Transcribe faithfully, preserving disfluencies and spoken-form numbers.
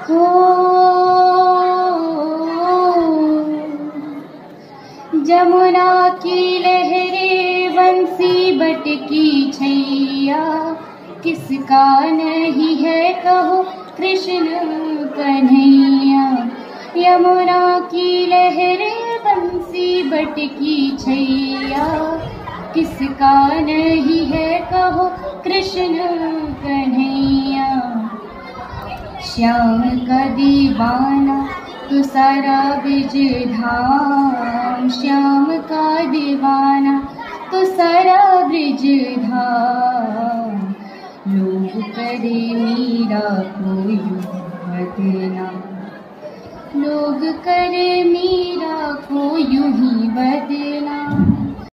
हो जमुना की लहरें बंसी बटकी छैया, किसका नहीं है कहो कृष्ण कन्हैया। यमुना की लहरें बंसी बटकी छैया, किसका नहीं है कहो कृष्ण कन्हैया। श्याम का दीवाना तो सारा ब्रज धाम, श्याम का दीवाना तो सारा ब्रज धाम। लोग करे मीरा को यूं बदनाम।